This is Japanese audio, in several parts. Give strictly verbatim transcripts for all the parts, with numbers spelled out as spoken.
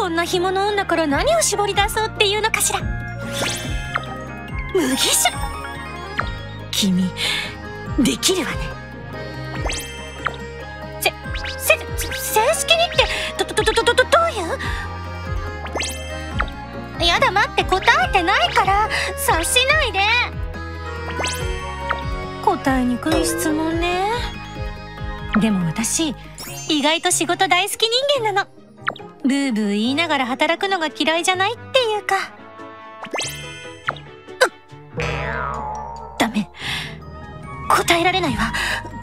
こんな干物女から何を絞り出そうっていうのかしら。麦酒、君できるわね。せせ正式にってどどどどどどどういう？やだ待って、答えてないから察しないで。答えにくい質問ね。でも私意外と仕事大好き人間なの。ブーブー言いながら働くのが嫌いじゃないっていうか。ダメ、答えられないわ。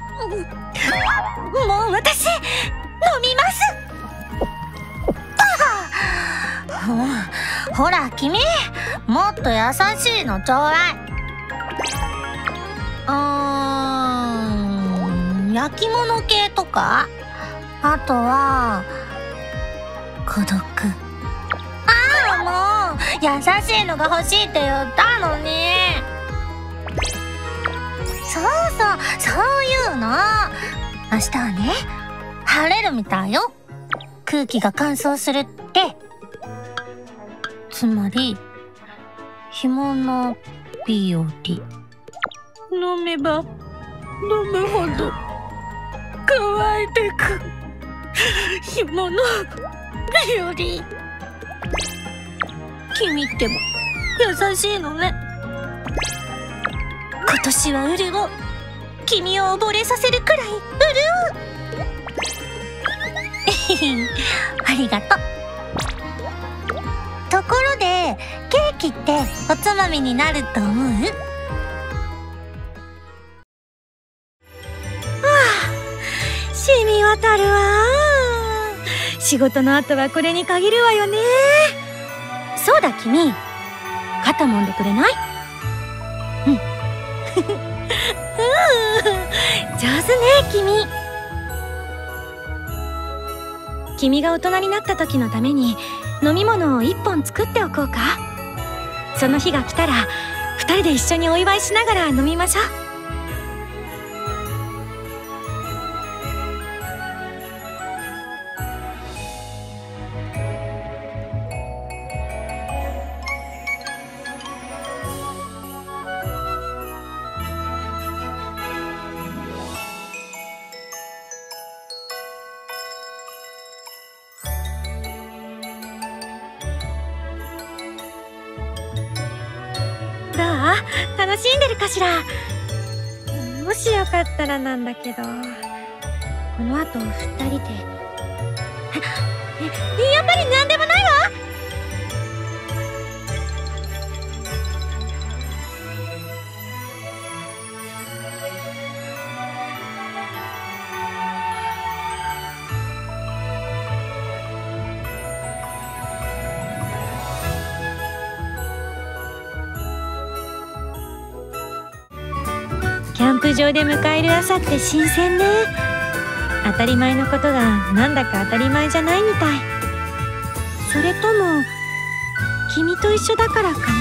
もう私飲みます。ほら君、もっと優しいのちょうだい。うーん、焼き物系とか、あとは孤独。ああもう優しいのが欲しいって言ったのに。そうそう、そういうの。明日はね、晴れるみたいよ。空気が乾燥するって。つまり干物日和。飲めば飲むほど乾いてく干物日和。君っても優しいのね。今年は潤う。君を溺れさせるくらい潤う。ありがとう。ところでケーキっておつまみになると思う？染み渡るわ。仕事の後はこれに限るわよね。そうだ君、肩揉んでくれない？うん上手ね君。君が大人になった時のために飲み物を一本作っておこうか。その日が来たら二人で一緒にお祝いしながら飲みましょう。楽しんでるかしら。もしよかったらなんだけど、この後二人でえやっぱりなんでもないわ。キャンプ場で迎える朝って新鮮ね。当たり前のことがなんだか当たり前じゃないみたい。それとも君と一緒だからかな。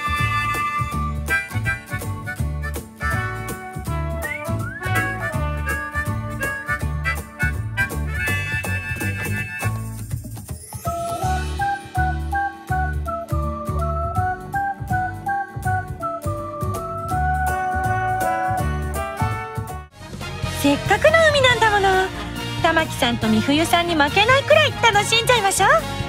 せっかくの海なんだもの。玉木さんと美冬さんに負けないくらい楽しんじゃいましょう。